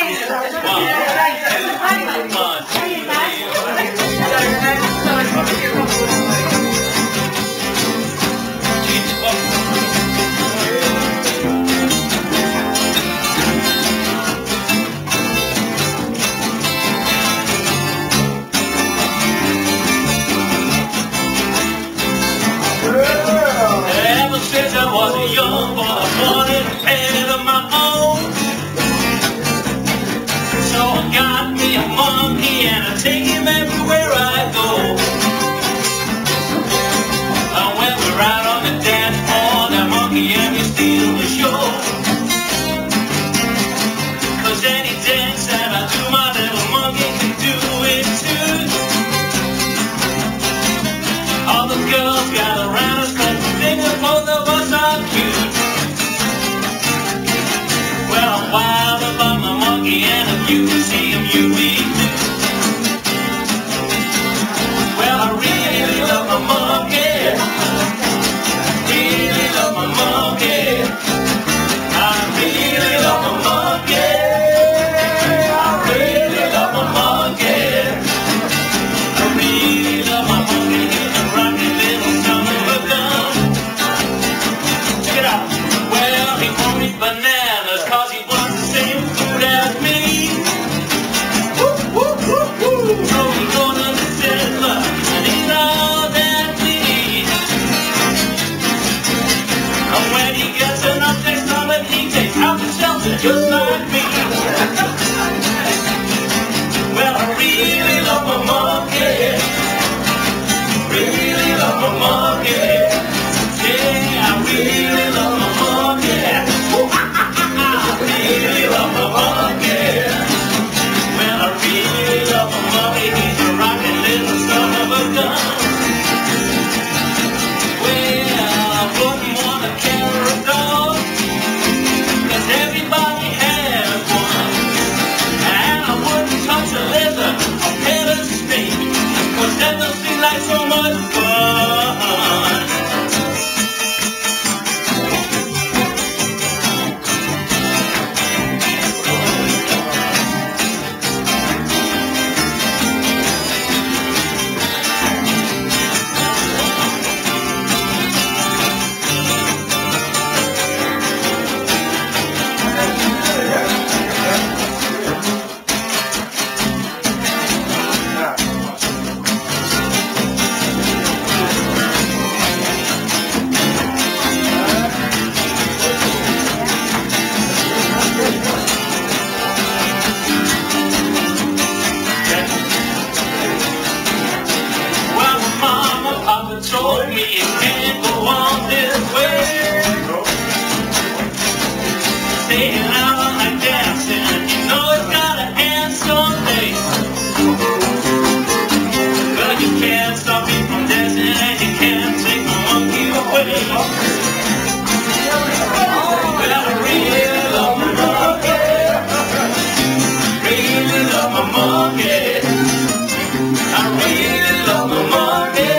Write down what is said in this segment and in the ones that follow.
Ever since I was a young boy, I wanted a pet of my own. So I got me a monkey and I take him everywhere I go. When we're out on the dance floor, that monkey and me steal the show. 'Cause any dance that I do, my little monkey can do it too. All the girls gather around us 'cause they think that both of us are cute. Well, I'm wild about my monkey, and if you can see him, you be too. Well, I really love my monkey. Really love my monkey. I really love my monkey. I really love my monkey. I really love my monkey. He's a rocky little son of a gun. Check it out. Well, he won't eat bananas 'cause he wants the same food as me. Woo, woo, woo, woo. So we go to the cinema and eat all that we eat. And when he gets enough next time, and he takes out the shelter just like me. Well, I really love my monkey. Really love my monkey. Yeah, I really love my monkey. I really love my monkey. Well, I really love my monkey. He's a rockin' little son of a gun. Well, I wouldn't want to carry a dog 'cause everybody has one. And I wouldn't touch a leather or pet a snake 'cause that don't seem like so much fun. Told me it can't go on this way. Staying out all night dancing, you know it's gotta end someday. But you can't stop me from dancing, and you can't take my monkey away. Well, I really love my monkey. Really love my monkey. I really love my monkey.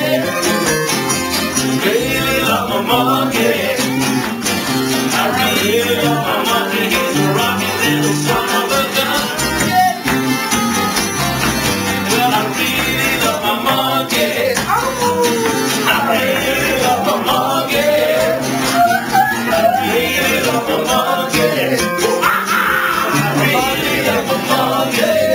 Really love my monkey. I really love my monkey. He's a rockin' little son of a gun. Well, I really love my monkey. I really love my monkey. I really love my monkey. I really love my monkey.